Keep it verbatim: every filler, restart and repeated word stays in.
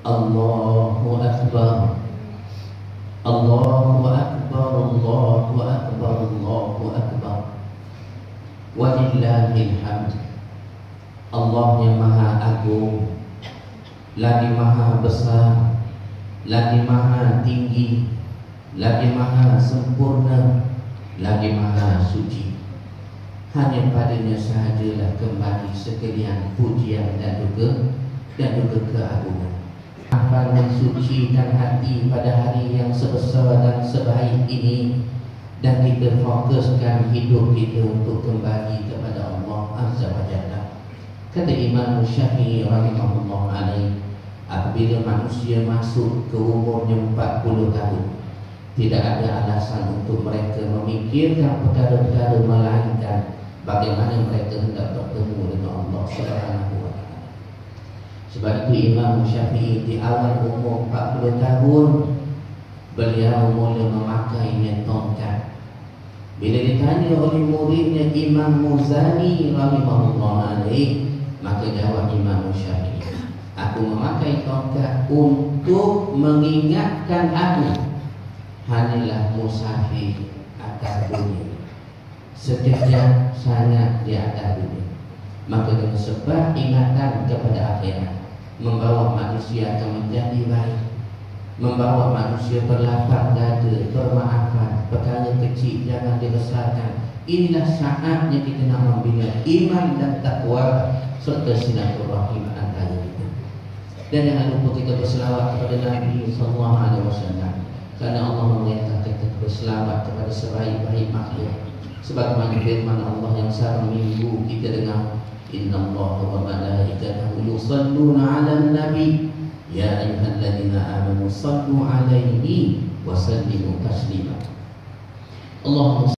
Allahu Akbar, Allahu Akbar, Allahu Akbar, Allahu Akbar. Walillahil hamd. Allah yang maha agung, lagi maha besar, lagi maha tinggi, lagi maha sempurna, lagi maha suci. Hanya padanya sahajalah kembali sekalian pujian dan juga dan juga keagungan. Akan mensucikan hati pada hari yang sebesar dan sebaik ini, dan kita fokuskan hidup kita untuk kembali kepada Allah Azza wa Jalla. Kata Imam Syafi'i rahimahullah alaih, apabila manusia masuk ke umurnya empat puluh tahun, tidak ada alasan untuk mereka memikirkan perkara-perkara melainkan bagaimana mereka hendak bertemu dengan Allah Subhanahu wa taala. Sebab itu Imam Syafi'i di awal umur empat puluh tahun beliau mula memakainya tongkat. Bila ditanya oleh muridnya Imam Muzani rahimahullah alaih, maka jawab Imam Syafi'i, aku memakai tongkat untuk mengingatkan aku hanyalah musafir atas dunia, sekejap sangat di atas dunia. Maka dengan sebab ingatan kepada akhirat membawa manusia akan menjadi baik, membawa manusia berlapang dada, bermaafan, perkara kecil jangan dibesarkan. Inilah saatnya kita nak membina iman dan takwa serta silaturahim antara kita. Dan jangan lupa kita berselawat kepada Nabi sallallahu alaihi wasallam, kerana Allah memerintahkan kita berselawat kepada sebaik-baik makhluk. Sebagaimana firman Allah yang satu minggu kita dengar, innallaha wa malaikatahu yusalluna 'alan nabi ya ayyuhalladzina amanu sallu 'alaihi wa sallimu taslima. Allahumma